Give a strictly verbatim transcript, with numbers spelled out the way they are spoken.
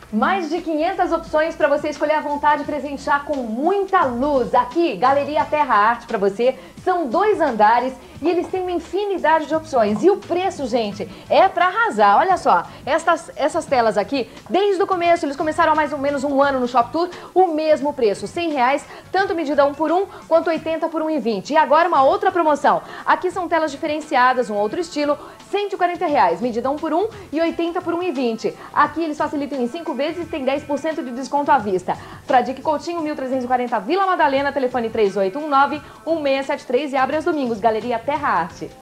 Mais de quinhentas opções para você escolher à vontade e presentear com muita luz. Aqui, Galeria Terra Arte para você. São dois andares e eles têm uma infinidade de opções. E o preço, gente, é para arrasar. Olha só, essas, essas telas aqui, desde o começo, eles começaram há mais ou menos um ano no Shop Tour, o mesmo preço, cem reais, tanto medida um por um, quanto oitenta por um e vinte. E agora uma outra promoção. Aqui são telas diferenciadas, um outro estilo, cento e quarenta reais, medida um por um e oitenta por um e vinte. Aqui eles facilitam em cinco vezes e tem dez por cento de desconto à vista. Fradique Coutinho, mil trezentos e quarenta, Vila Madalena, telefone três oito um nove, um seis sete três e abre aos domingos, Galeria Terra Arte.